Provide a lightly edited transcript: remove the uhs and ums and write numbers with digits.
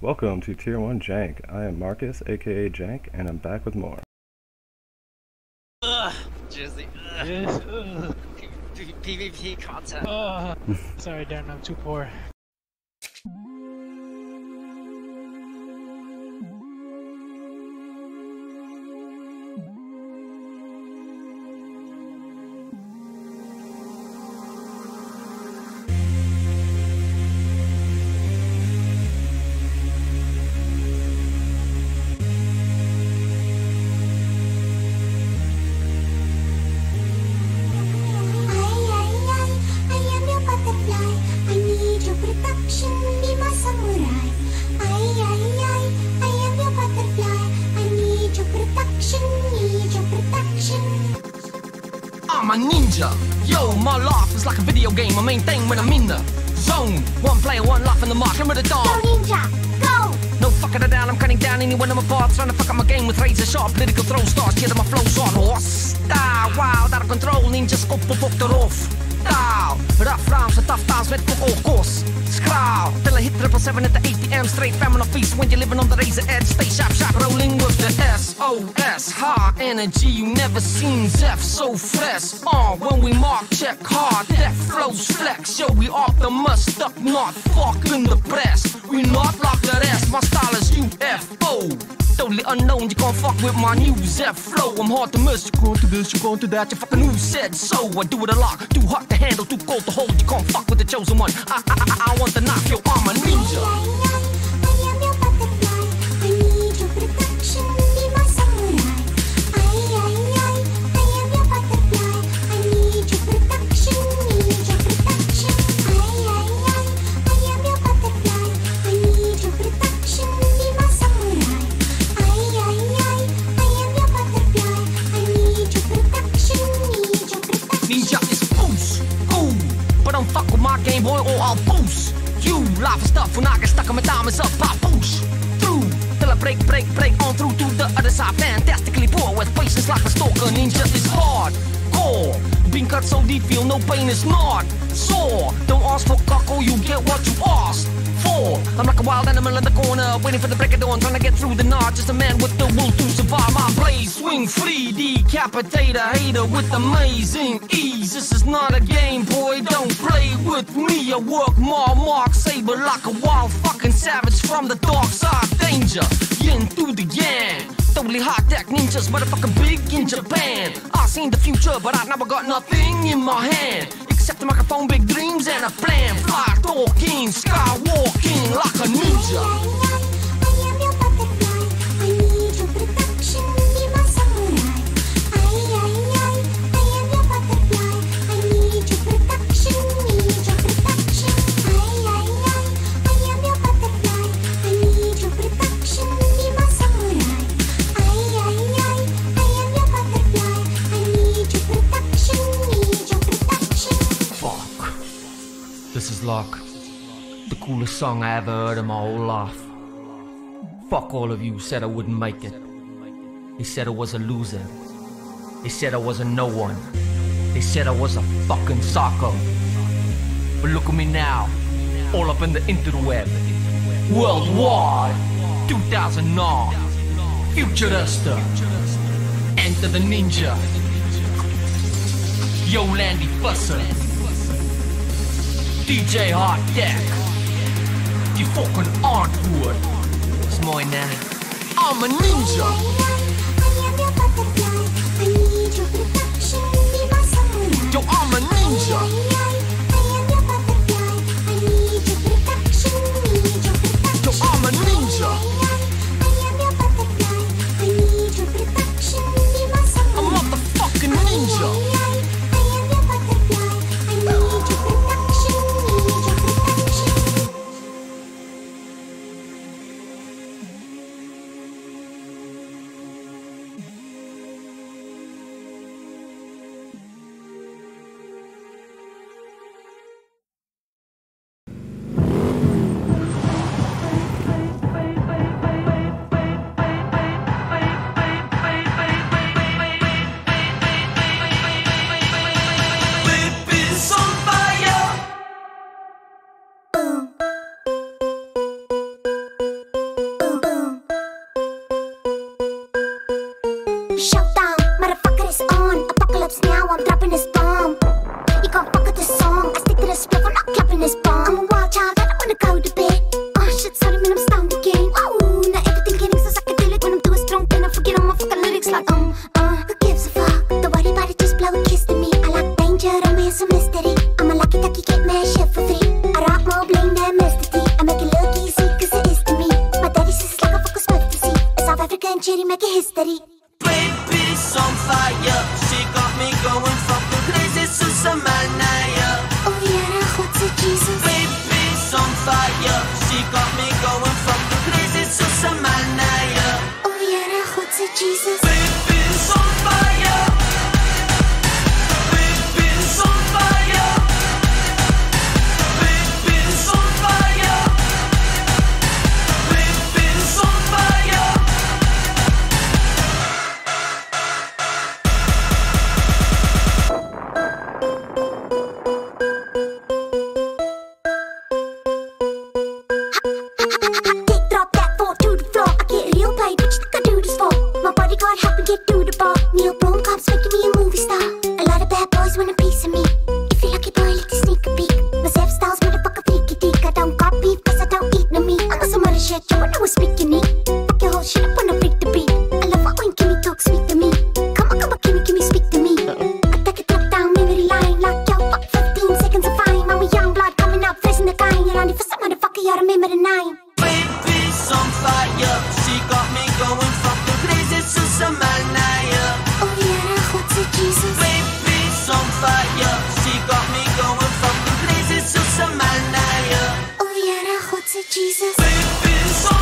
Welcome to Tier 1 Jank. I am Marcus, aka Jank, and I'm back with more. Jizzy. Yes. PvP content. Sorry, Darren, I'm too poor. I'm a ninja. Yo, my life is like a video game. My main thing when I'm in the zone. One player, one life in the mark. Remember the dawn. Go ninja, go! No fucking it down. I'm cutting down anyone in my parts. Trying to fuck up my game with razor sharp political throw stars. Killing my flow short horse. Style, wild, out of control. Ninja scope op eraf. Style, rough rounds and tough times met full course. Skraal, till I hit 777 at the 8 p.m. Straight famine on feast when you're living on the razor edge. Stay sharp, sharp, rolling with the SOS. High energy, you never seen Zeph so fresh. When we mark, check hard, that flows flex. Yo, we optimus, stuck, not fucking the press. We not like the rest, my style is UFO. Totally unknown, you can't fuck with my new Zeph flow. I'm hard to miss, you go to this, you go to that. You fucking who said so? I do it a lot, too hot to handle, too cold to hold. You can't fuck with the chosen one. I want to knock your arm a ninja. Ninja is boost, ooh, but don't fuck with my Game Boy or I'll boost. You life and stuff when I get stuck on my diamonds up, I push through till I break on through to the other side. Fantastically poor with patience like a stalker. Ninja is hard, core, being cut so deep, feel no pain is not sore. Don't ask for cockle, you get what you asked for. I'm like a wild animal in the corner, waiting for the break of dawn, trying to get through the night. Just a man with the will to survive. My blade swing free, decapitate a hater with amazing ease. This is not a game, boy, don't play with me. I work my mark saber like a wild fucking savage from the dark side. Danger, into the gang. Totally high-tech ninjas, motherfucking big in Japan. I seen the future, but I never got nothing in my hand except a microphone, big dreams, and a plan. Fly, talking, skywalking like a ninja. This is like the coolest song I ever heard in my whole life. Fuck all of you who said I wouldn't make it. They said I was a loser. They said I was a no one. They said I was a fucking psycho. But look at me now, all up in the interweb. Worldwide, 2009, Futurista, Enter the Ninja, Yo Landy Fusser, DJ Hot Deck, die fucking antwoord is mooi, ne? I'm a ninja. Yo, I'm a ninja. Yo, I'm a ninja. I'm a motherfucking ninja. to bed. Oh shit, sorry man, I'm stoned again. Ooh, now everything getting so psychedelic when I'm too strong, then I forget all my fucking lyrics like who gives a fuck? Don't worry about it, just blow a kiss to me. I like danger, romance, and mystery. I'm a lucky ducky, get mad shit for free. I rock more bling than Mr. T. I make it look easy, cause it is to me. My daddy says it's like a fucking fantasy. A South African cherry making history. Baby's on fire, she got me going fucking crazy, Susamanaya. Oh yeah, what's it, Jesus? Baby's on fire, she got me going fucking crazy, Susamanaya. Oh yeah, what's it, Jesus? Baby's on fire. Baby's on fire. Baby's on fire. Baby's on fire. Dick drop that 4 to the floor. I get real paid, bitch, think I do this for. My bodyguard help me get to the bar. Neil Blomkamp's making me a movie star. A lot of bad boys want a piece of me. If you lucky boy, let the sneak a peek. My Zef style's motherfucker freaky deek. I don't got beef cause I don't eat no meat. I got some other shit, you wanna speak unique. Fuck your whole shit up when I freak the beat. I love it when Kimmy talks sweet to me. Come on, Kimmy, speak to me. I take a trip down memory line. Like yo, fuck 15 seconds of fine. I'm a young blood coming out, freezing the guy. You're only for some motherfucker, you remember the name. Baby's on fire, she got me going fucking crazy, Susamanaya. Oh yeah, what's it, Jesus? Baby's on fire, she got me going fucking crazy, Susamanaya. Oh yeah, what's it, Jesus? Baby's on